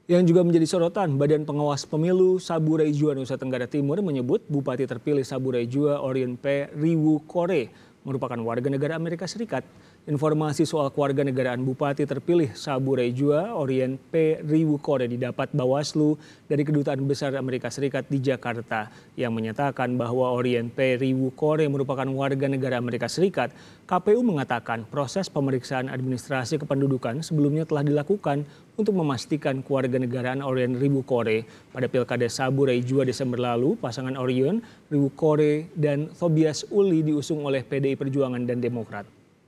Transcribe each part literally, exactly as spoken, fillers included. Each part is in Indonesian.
Yang juga menjadi sorotan, Badan Pengawas Pemilu Saburai Jua Nusa Tenggara Timur menyebut Bupati terpilih Saburai Jua Orien P. Riwu Kore merupakan warga negara Amerika Serikat. Informasi soal kewarganegaraan Bupati terpilih Saburai Jua Orien P. Riwu Kore didapat Bawaslu dari Kedutaan Besar Amerika Serikat di Jakarta yang menyatakan bahwa Orien P. Riwu Kore merupakan warga negara Amerika Serikat. K P U mengatakan proses pemeriksaan administrasi kependudukan sebelumnya telah dilakukan untuk memastikan kewarganegaraan Orien Riwu Kore. Pada Pilkada Saburai Jua Desember lalu, pasangan Orien Riwu Kore dan Tobias Uli diusung oleh P D I Perjuangan dan Demokrat.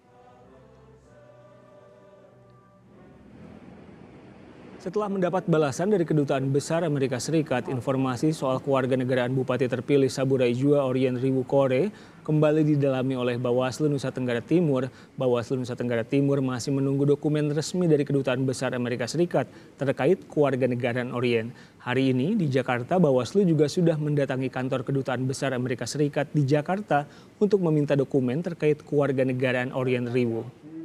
Setelah mendapat balasan dari Kedutaan Besar Amerika Serikat, informasi soal kewarganegaraan Bupati terpilih Saburai Jua Orien Riwu Kore kembali didalami oleh Bawaslu Nusa Tenggara Timur. Bawaslu Nusa Tenggara Timur masih menunggu dokumen resmi dari Kedutaan Besar Amerika Serikat terkait kewarganegaraan Orien. Hari ini di Jakarta, Bawaslu juga sudah mendatangi kantor Kedutaan Besar Amerika Serikat di Jakarta untuk meminta dokumen terkait kewarganegaraan Orien Riwu.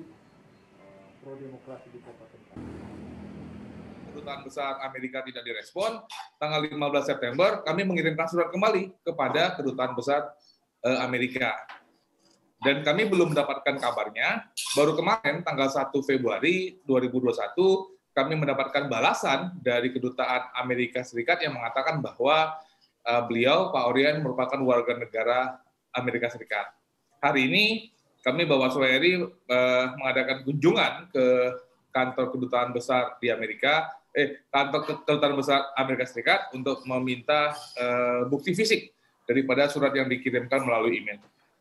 Kedutaan Besar Amerika tidak direspon, tanggal lima belas September kami mengirimkan surat kembali kepada Kedutaan Besar Amerika. Dan kami belum mendapatkan kabarnya, baru kemarin tanggal satu Februari dua ribu dua puluh satu kami mendapatkan balasan dari Kedutaan Amerika Serikat yang mengatakan bahwa uh, beliau, Pak Orien, merupakan warga negara Amerika Serikat. Hari ini kami Bawaslu R I uh, mengadakan kunjungan ke kantor Kedutaan Besar di Amerika, eh kantor Kedutaan Besar Amerika Serikat untuk meminta uh, bukti fisik daripada surat yang dikirimkan melalui email.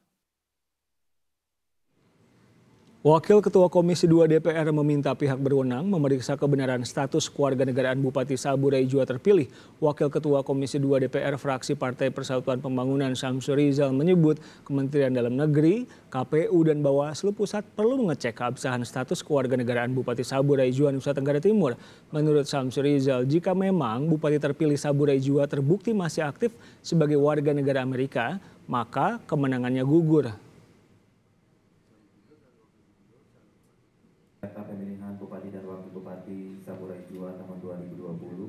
Wakil Ketua Komisi dua D P R meminta pihak berwenang memeriksa kebenaran status kewarganegaraan Bupati Saburai Jua terpilih. Wakil Ketua Komisi dua D P R fraksi Partai Persatuan Pembangunan Syamsur Rizal menyebut Kementerian Dalam Negeri, K P U dan Bawaslu Pusat perlu mengecek keabsahan status kewarganegaraan Bupati Saburai Jua Nusa Tenggara Timur. Menurut Syamsur Rizal, jika memang Bupati terpilih Saburai Jua terbukti masih aktif sebagai warga negara Amerika, maka kemenangannya gugur. Data pemilihan Bupati dan Wakil Bupati Saburai Jua tahun dua ribu dua puluh.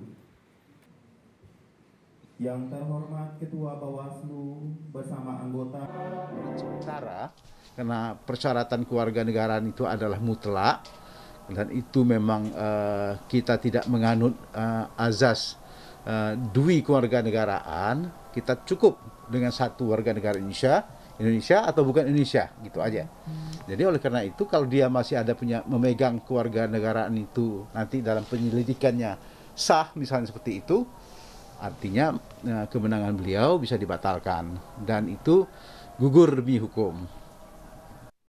Yang terhormat Ketua Bawaslu bersama anggota. Sementara karena persyaratan kewarganegaraan itu adalah mutlak dan itu memang uh, kita tidak menganut uh, azas uh, dui kewarganegaraan, kita cukup dengan satu warga negara Indonesia. Indonesia atau bukan Indonesia, gitu aja. Hmm. Jadi oleh karena itu kalau dia masih ada punya memegang kewarganegaraan itu nanti dalam penyelidikannya sah misalnya seperti itu, artinya kemenangan beliau bisa dibatalkan dan itu gugur demi hukum.